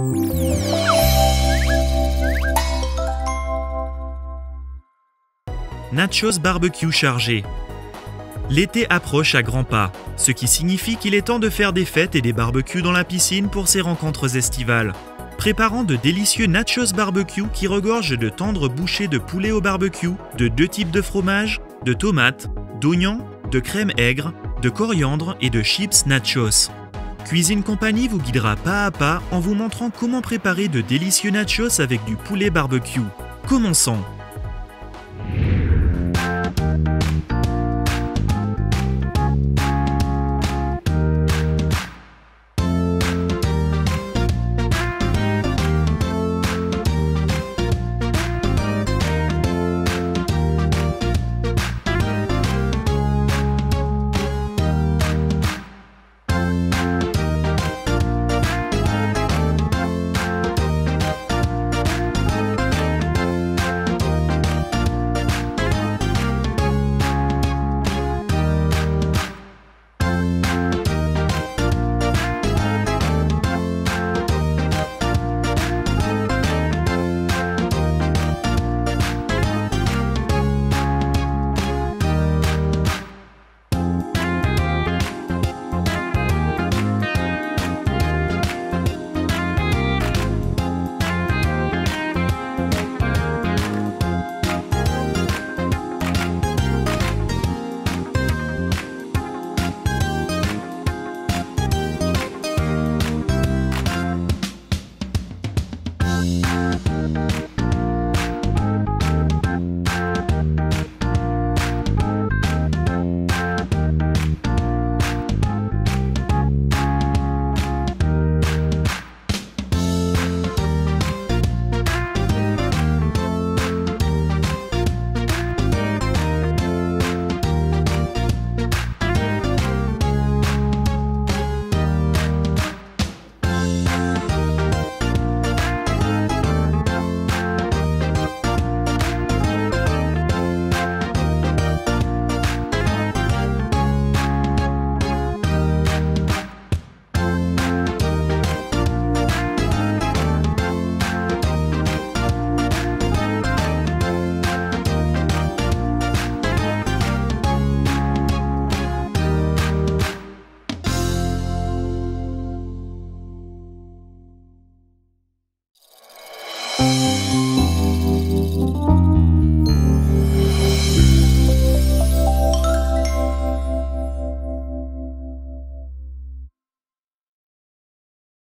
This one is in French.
Nachos barbecue chargé. L'été approche à grands pas, ce qui signifie qu'il est temps de faire des fêtes et des barbecues dans la piscine pour ces rencontres estivales. Préparons de délicieux nachos barbecue qui regorgent de tendres bouchées de poulet au barbecue, de 2 types de fromage, de tomates, d'oignons, de crème aigre, de coriandre et de chips nachos. Cuisine Compagnie vous guidera pas à pas en vous montrant comment préparer de délicieux nachos avec du poulet barbecue. Commençons!